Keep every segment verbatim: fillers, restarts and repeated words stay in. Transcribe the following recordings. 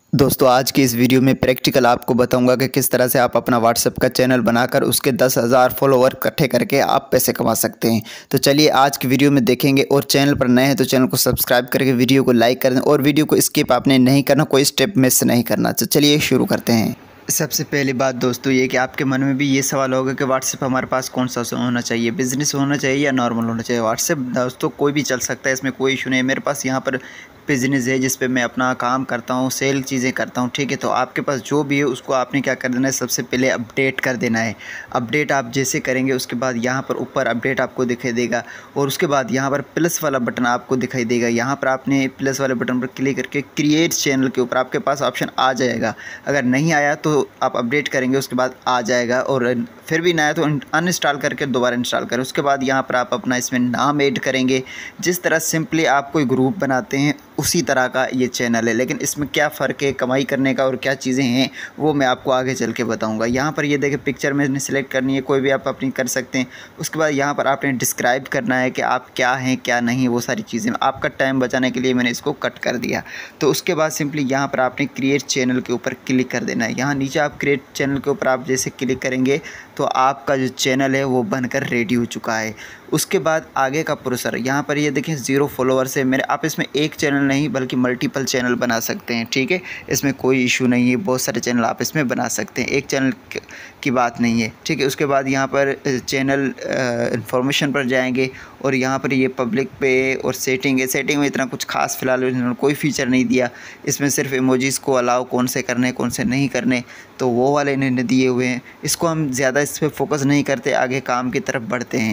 दोस्तों आज की इस वीडियो में प्रैक्टिकल आपको बताऊंगा कि किस तरह से आप अपना व्हाट्सएप का चैनल बनाकर उसके दस हज़ार फॉलोवर इकट्ठे करके आप पैसे कमा सकते हैं। तो चलिए आज की वीडियो में देखेंगे। और चैनल पर नए हैं तो चैनल को सब्सक्राइब करके वीडियो को लाइक कर दें और वीडियो को स्किप आपने नहीं करना, कोई स्टेप मिस नहीं करना। तो चलिए शुरू करते हैं। सबसे पहली बात दोस्तों ये कि आपके मन में भी ये सवाल होगा कि व्हाट्सएप हमारे पास कौन सा होना चाहिए, बिज़नेस होना चाहिए या नॉर्मल होना चाहिए। व्हाट्सएप दोस्तों कोई भी चल सकता है, इसमें कोई इशू नहीं है। मेरे पास यहाँ पर बिज़नेस है जिस पे मैं अपना काम करता हूँ, सेल चीज़ें करता हूँ, ठीक है। तो आपके पास जो भी है उसको आपने क्या कर देना है, सबसे पहले अपडेट कर देना है। अपडेट आप जैसे करेंगे उसके बाद यहाँ पर ऊपर अपडेट आपको दिखाई देगा और उसके बाद यहाँ पर प्लस वाला बटन आपको दिखाई देगा। यहाँ पर आपने प्लस वाले बटन पर क्लिक करके क्रिएट चैनल के ऊपर आपके पास ऑप्शन आ जाएगा। अगर नहीं आया तो आप अपडेट करेंगे उसके बाद आ जाएगा, और फिर भी ना आया तो अनइंस्टॉल करके दोबारा इंस्टॉल करें। उसके बाद यहाँ पर आप अपना इसमें नाम ऐड करेंगे। जिस तरह सिंपली आप कोई ग्रुप बनाते हैं उसी तरह का ये चैनल है, लेकिन इसमें क्या फ़र्क है कमाई करने का और क्या चीज़ें हैं वो मैं आपको आगे चल के बताऊंगा। यहाँ पर ये देखें पिक्चर में सिलेक्ट करनी है, कोई भी आप अपनी कर सकते हैं। उसके बाद यहाँ पर आपने डिस्क्राइब करना है कि आप क्या हैं क्या नहीं, वो सारी चीज़ें। आपका टाइम बचाने के लिए मैंने इसको कट कर दिया। तो उसके बाद सिंपली यहाँ पर आपने क्रिएट चैनल के ऊपर क्लिक कर देना है। यहाँ नीचे आप क्रिएट चैनल के ऊपर आप जैसे क्लिक करेंगे तो आपका जो चैनल है वो बनकर रेडी हो चुका है। उसके बाद आगे का प्रोसेसर यहाँ पर ये देखें ज़ीरो फॉलोअर्स है मेरे। आप इसमें एक चैनल नहीं बल्कि मल्टीपल चैनल बना सकते हैं, ठीक है। इसमें कोई इशू नहीं है, बहुत सारे चैनल आप इसमें बना सकते हैं, एक चैनल की बात नहीं है, ठीक है। उसके बाद यहाँ पर चैनल इंफॉर्मेशन पर जाएंगे और यहाँ पर ये पब्लिक पे और सेटिंग है। सेटिंग में इतना कुछ खास फिलहाल इन्होंने कोई फीचर नहीं दिया। इसमें सिर्फ इमोजीज को अलाउ कौन से करने कौन से नहीं करने, तो वो वाले इन्होंने दिए हुए हैं। इसको हम ज़्यादा इस पर फोकस नहीं करते, आगे काम की तरफ बढ़ते हैं।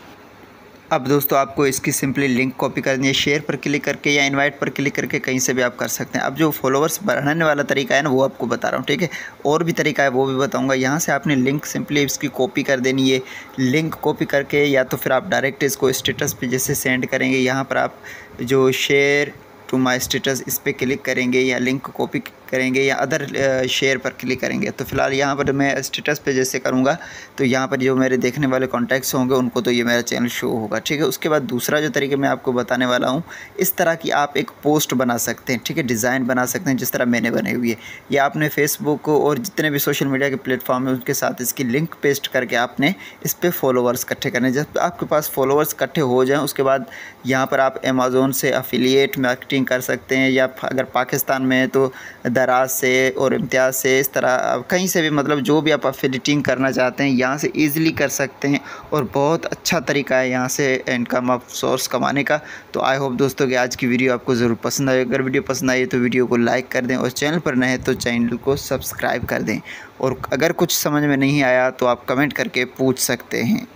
अब दोस्तों आपको इसकी सिंपली लिंक कॉपी करनी है, शेयर पर क्लिक करके या इनवाइट पर क्लिक करके कहीं से भी आप कर सकते हैं। अब जो फॉलोअर्स बढ़ाने वाला तरीका है ना वो आपको बता रहा हूँ, ठीक है। और भी तरीका है वो भी बताऊँगा। यहाँ से आपने लिंक सिंपली इसकी कॉपी कर देनी है। लिंक कॉपी करके या तो फिर आप डायरेक्ट इसको स्टेटस पे जैसे सेंड करेंगे, यहाँ पर आप जो शेयर टू माई स्टेटस इस पर क्लिक करेंगे या लिंक कॉपी करेंगे या अदर शेयर पर क्लिक करेंगे। तो फिलहाल यहाँ पर मैं स्टेटस पे जैसे करूँगा तो यहाँ पर जो मेरे देखने वाले कॉन्टैक्ट्स होंगे उनको तो ये मेरा चैनल शो होगा, ठीक है। उसके बाद दूसरा जो तरीका मैं आपको बताने वाला हूँ, इस तरह की आप एक पोस्ट बना सकते हैं, ठीक है। डिज़ाइन बना सकते हैं जिस तरह मैंने बनाई हुई है। या आपने फेसबुक और जितने भी सोशल मीडिया के प्लेटफॉर्म हैं उनके साथ इसकी लिंक पेस्ट करके आपने इस पर फॉलोवर्स इकट्ठे करने। जब आपके पास फॉलोवर्स इकट्ठे हो जाएँ उसके बाद यहाँ पर आप अमेज़ोन से अफिलिएट मार्केटिंग कर सकते हैं, या अगर पाकिस्तान में है तो दराज से और इम्तियाज़ से, इस तरह कहीं से भी, मतलब जो भी आप एफिलिएटिंग करना चाहते हैं यहाँ से ईज़िली कर सकते हैं। और बहुत अच्छा तरीका है यहाँ से इनकम ऑफ सोर्स कमाने का। तो आई होप दोस्तों कि आज की वीडियो आपको ज़रूर पसंद आए। अगर वीडियो पसंद आई तो वीडियो को लाइक कर दें और चैनल पर नए हैं तो चैनल को सब्सक्राइब कर दें। और अगर कुछ समझ में नहीं आया तो आप कमेंट करके पूछ सकते हैं।